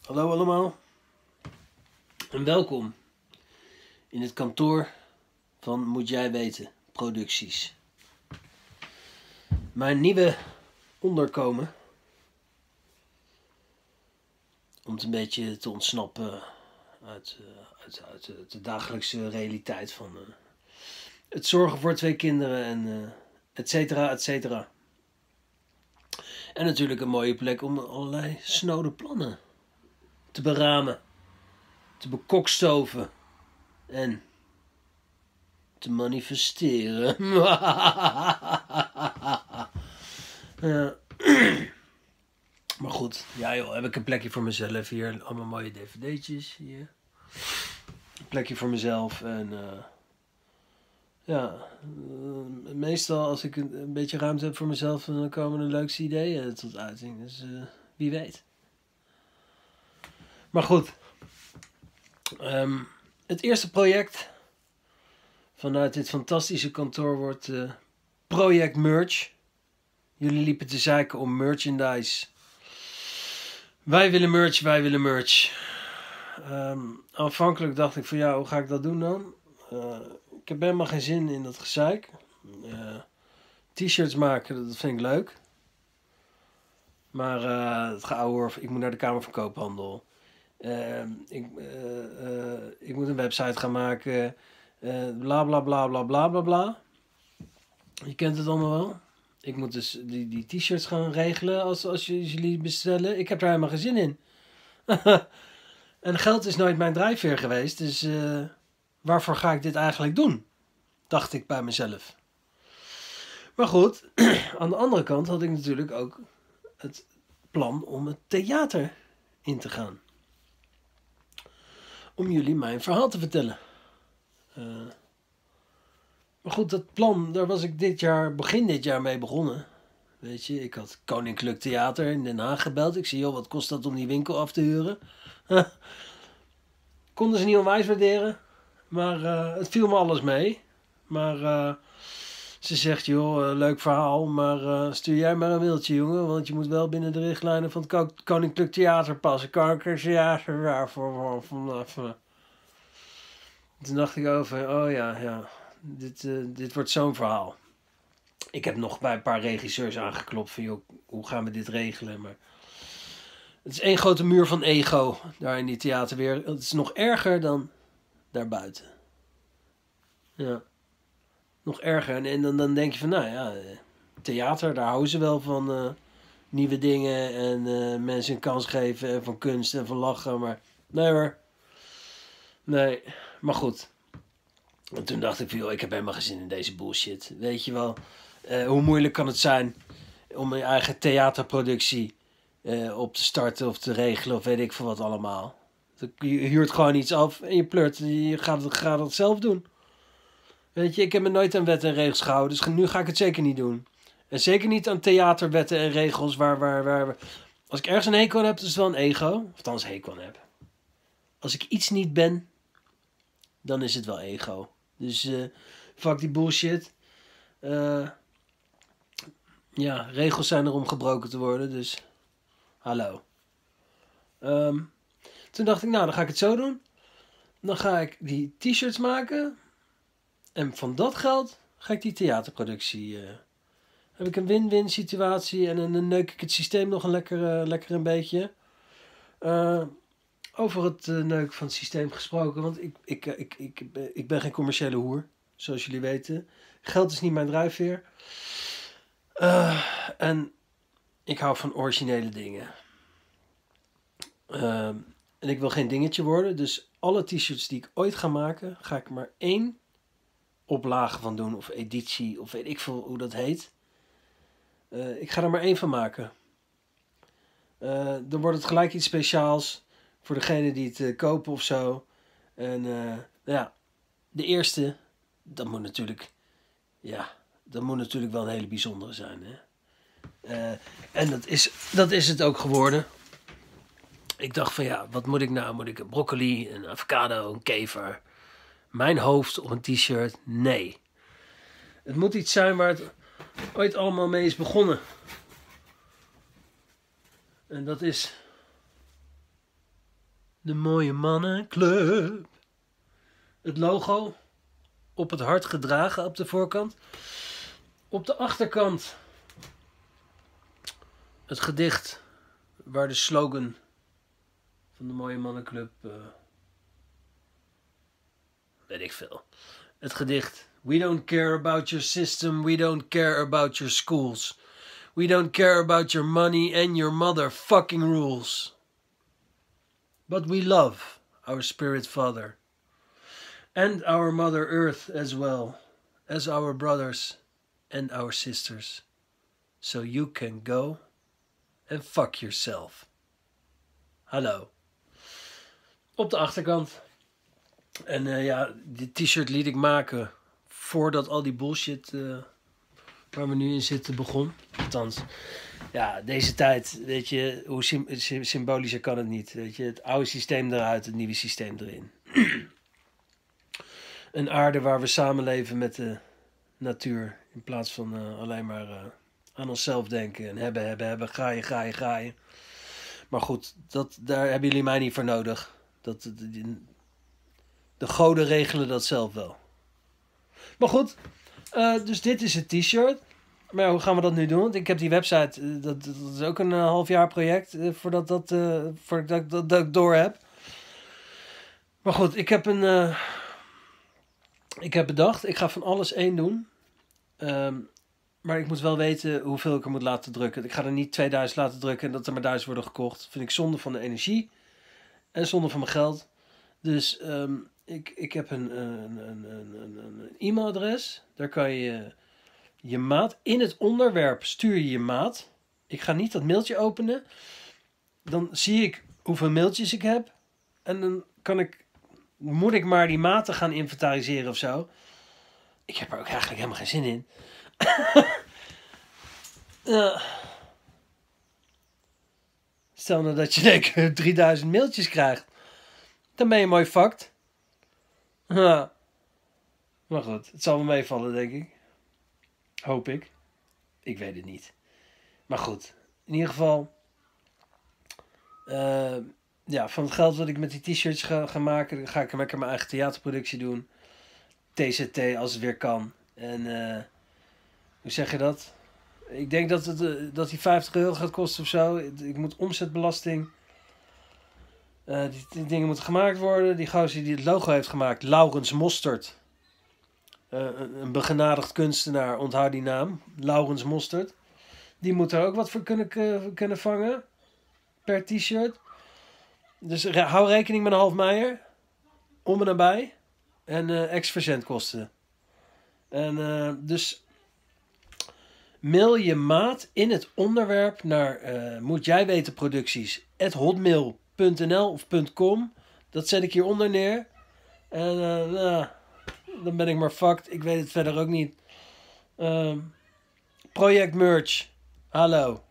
Hallo allemaal en welkom in het kantoor van Moet Jij Weten Producties. Mijn nieuwe onderkomen om het een beetje te ontsnappen uit de dagelijkse realiteit van het zorgen voor 2 kinderen en et cetera, et cetera. En natuurlijk een mooie plek om allerlei snode plannen te beramen, te bekokstoven en te manifesteren. Ja. Maar goed, ja joh, heb ik een plekje voor mezelf hier. Allemaal mooie dvd'tjes hier. Een plekje voor mezelf en meestal als ik een beetje ruimte heb voor mezelf, dan komen er leukste ideeën tot uiting. Dus wie weet. Maar goed, het eerste project vanuit dit fantastische kantoor wordt Project Merch. Jullie liepen te zeiken om merchandise. Wij willen merch, wij willen merch. Aanvankelijk dacht ik van ja, hoe ga ik dat doen dan? Ik heb helemaal geen zin in dat gezeik. T-shirts maken, dat vind ik leuk. Maar het geouwe, ik moet naar de Kamer van Koophandel. Ik moet een website gaan maken. Bla bla bla bla bla bla bla. Je kent het allemaal wel. Ik moet dus die t-shirts gaan regelen als jullie bestellen. Ik heb daar helemaal geen zin in. En geld is nooit mijn drijfveer geweest. Dus waarvoor ga ik dit eigenlijk doen? Dacht ik bij mezelf. Maar goed, aan de andere kant had ik natuurlijk ook het plan om het theater in te gaan. Om jullie mijn verhaal te vertellen. Maar goed, dat plan, daar was ik begin dit jaar mee begonnen. Weet je, ik had Koninklijk Theater in Den Haag gebeld. Ik zei, joh, wat kost dat om die winkel af te huren? Konden ze niet onwijs waarderen. Maar het viel me alles mee. Maar ze zegt, joh, leuk verhaal. Maar stuur jij maar een mailtje, jongen. Want je moet wel binnen de richtlijnen van het Koninklijk Theater passen. Koninklijk Theater voor. Toen dacht ik over, oh ja. Dit wordt zo'n verhaal. Ik heb nog bij een paar regisseurs aangeklopt van, joh, hoe gaan we dit regelen? Maar het is één grote muur van ego daar in die theaterwereld. Het is nog erger dan daarbuiten. Ja, nog erger. En dan denk je van, nou ja, theater, daar houden ze wel van nieuwe dingen en mensen een kans geven en van kunst en van lachen. Maar nee hoor. Nee, maar goed. En toen dacht ik van, joh, ik heb helemaal geen zin in deze bullshit. Weet je wel, hoe moeilijk kan het zijn om je eigen theaterproductie op te starten of te regelen of weet ik veel wat allemaal. Je huurt gewoon iets af en je pleurt. Je gaat het zelf doen. Weet je, ik heb me nooit aan wetten en regels gehouden, dus nu ga ik het zeker niet doen. En zeker niet aan theaterwetten en regels waar als ik ergens een hekel aan heb, is het wel een ego. Of althans hekel aan heb. Als ik iets niet ben, dan is het wel ego. Dus fuck die bullshit. Ja, regels zijn er om gebroken te worden, dus hallo. Toen dacht ik, nou, dan ga ik het zo doen. Dan ga ik die t-shirts maken. En van dat geld ga ik die theaterproductie... heb ik een win-win situatie. En dan neuk ik het systeem nog een lekker een beetje. Over het neuken van het systeem gesproken. Want ik ben geen commerciële hoer. Zoals jullie weten. Geld is niet mijn drijfveer. En ik hou van originele dingen. En ik wil geen dingetje worden. Dus alle t-shirts die ik ooit ga maken, ga ik maar 1 oplage van doen. Of editie. Of weet ik veel hoe dat heet. Ik ga er maar 1 van maken. Dan wordt het gelijk iets speciaals. Voor degene die het kopen of zo. En ja, de eerste, dat moet natuurlijk wel een hele bijzondere zijn. Hè? En dat is het ook geworden. Ik dacht van ja, wat moet ik nou? Moet ik een broccoli, een avocado, een kever? Mijn hoofd op een t-shirt? Nee. Het moet iets zijn waar het ooit allemaal mee is begonnen. En dat is De Mooie Mannenclub. Het logo op het hart gedragen op de voorkant. Op de achterkant het gedicht waar de slogan van de Mooie Mannenclub, weet ik veel. Het gedicht: We don't care about your system, we don't care about your schools. We don't care about your money and your motherfucking rules. But we love our spirit father. And our mother earth as well. As our brothers and our sisters. So you can go and fuck yourself. Hallo. Op de achterkant. En ja, dit t-shirt liet ik maken voordat al die bullshit waar we nu in zitten begon. Althans, ja, deze tijd, weet je, hoe symbolischer kan het niet. Weet je, het oude systeem eruit, het nieuwe systeem erin. Een aarde waar we samenleven met de natuur. In plaats van alleen maar aan onszelf denken. En hebben, graaien. Maar goed, daar hebben jullie mij niet voor nodig. De goden regelen dat zelf wel. Maar goed, dus dit is het t-shirt. Maar ja, hoe gaan we dat nu doen? Want ik heb die website, dat is ook een half jaar project voordat ik door heb. Maar goed, ik heb bedacht, ik ga van alles één doen. Maar ik moet wel weten hoeveel ik er moet laten drukken. Ik ga er niet 2000 laten drukken en dat er maar 1000 worden gekocht. Dat vind ik zonde van de energie en zonde van mijn geld. Dus ik heb een e-mailadres. Daar kan je je maat. In het onderwerp stuur je maat. Ik ga niet dat mailtje openen. Dan zie ik hoeveel mailtjes ik heb. En dan moet ik maar die maten gaan inventariseren of zo. Ik heb er ook eigenlijk helemaal geen zin in. Stel nou dat je denk 3000 mailtjes krijgt. Dan ben je mooi fucked. Maar goed, het zal wel meevallen, denk ik. Hoop ik. Ik weet het niet. Maar goed, in ieder geval. Ja, van het geld wat ik met die t-shirts ga maken, dan ga ik lekker mijn eigen theaterproductie doen. TZT als het weer kan. En hoe zeg je dat? Ik denk dat die 50 euro gaat kosten of zo. Ik moet omzetbelasting. Die dingen moeten gemaakt worden. Die gozer die het logo heeft gemaakt, Laurens Mostert. Een begenadigd kunstenaar, onthoud die naam. Laurens Mostert. Die moet er ook wat voor kunnen vangen. Per t-shirt. Dus hou rekening met een half meijer. Om en nabij. En ex-verzendkosten. En dus mail je maat in het onderwerp naar moet jij weten producties @hotmail.nl of .com. Dat zet ik hieronder neer. En dan ben ik maar fucked. Ik weet het verder ook niet. Project merch. Hallo.